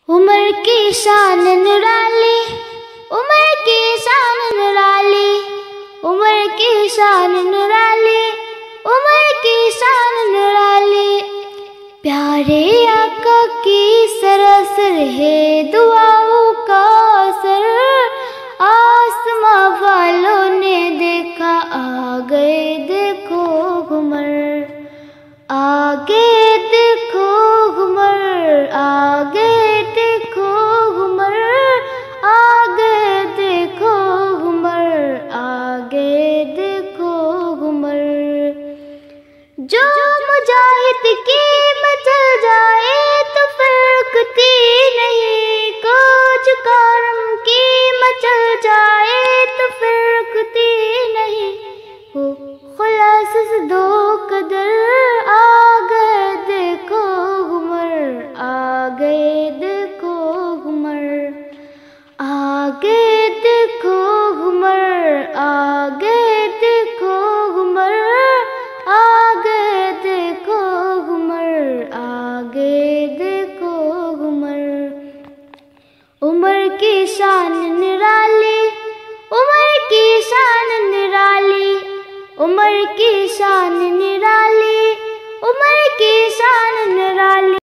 उमर की शान निराली, उमर की शान निराली, उमर की शान निराली, उमर की शान निराली। प्यारे आका की सरसर है दुआओं का असर, आसमां वालों ने देखा आ गए देखो घुमर, आगे देखो घुमर, आगे देखो घुमर, आगे देखो घुमर, आगे देखो घुमर। जो मुजाहिद की मचल जाए तो फर्कती नहीं, कुछ करम की मचल जाए तो फर्कती नहीं। वो खुलास से दो कदर आगे देखो घुमर, आगे देखो घुमर, आगे देखो घुमर, आगे देखो घुमर, आगे देखो घुमर, आगे देखो घुमर। उमर की शान निराली, उमर की शान निराली, उमर की शान निराली, उमर की शान निराली।